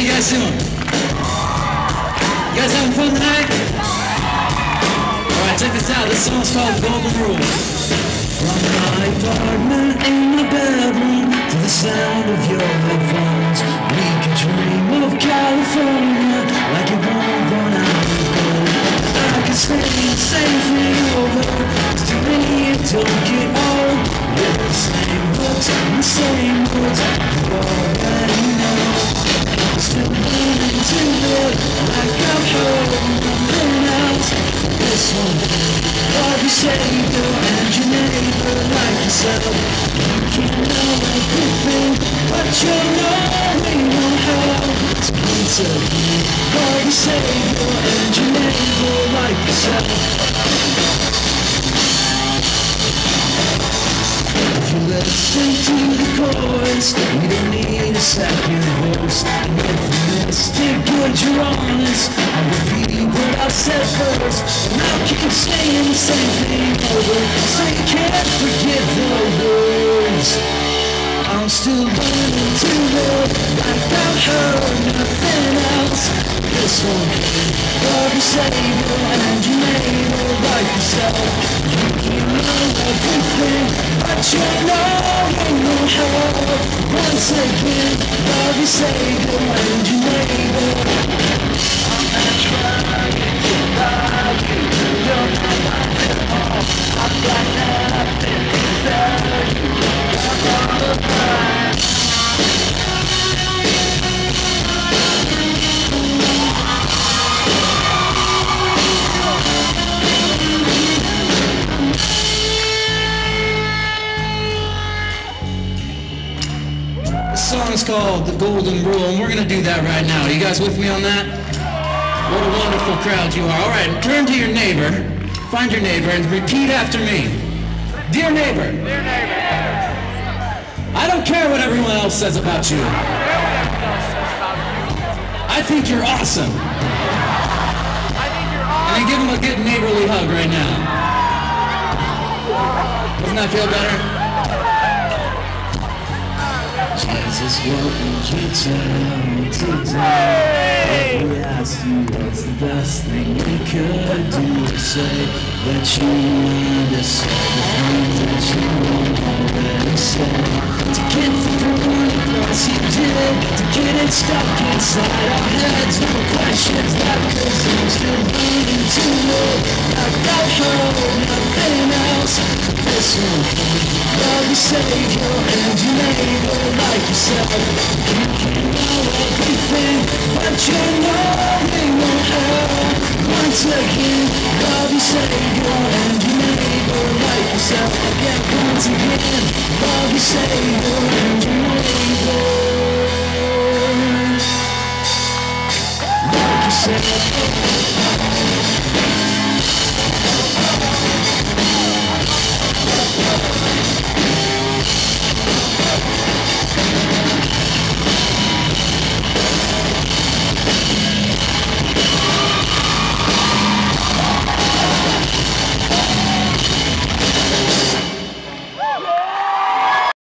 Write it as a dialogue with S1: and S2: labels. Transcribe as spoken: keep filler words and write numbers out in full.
S1: you guys doing? You guys having fun tonight? Alright, check this out. This song's called Golden Rule. From my apartment in my bedroom to the sound of your headphones, we can dream of California like it won't run out of gold. I can stay safely over to me and don't get old. With the same books and the same words you already know. I'm still learning to live like I've heard nothing else. This one, love your savior and your neighbor like yourself. You can't know everything, but you know we won't help. So once again, love your savior and your neighbor like yourself. If you listen to the chorus, you don't need a second voice. And if you missed it good, you're honest, I'll repeat what I said first. And I'll keep saying the same thing over, so you can't forget the words. I'm still learning to live like I've heard nothing else. This one, love your savior and your neighbor like yourself. You can know everything, but you know you know how. Once again, love your savior and your neighbor. I'm not trying to love you, you're not mine at all. I've got nothing without you, I'm all alone. The song is called The Golden Rule, and we're going to do that right now. Are you guys with me on that? What a wonderful crowd you are. All right, turn to your neighbor, find your neighbor, and repeat after me. Dear neighbor. Dear neighbor. I don't care what everyone else says about you. I think you're awesome.
S2: I think you're awesome.
S1: And then give him a good neighborly hug right now. Doesn't that feel better? Jesus, what would you tell me today? If we asked you what's the best thing we could do, to say that you understand the things that you won't already say. To get the point across you did, to get it stuck inside our heads. No questions left, cause I'm still learning to live like I've heard nothing else. This one, love your savior and your neighbor like yourself. You can know everything, but you know we won't help. Once again, love your savior and your neighbor like yourself. Again, once again, love your savior and your neighbor like yourself.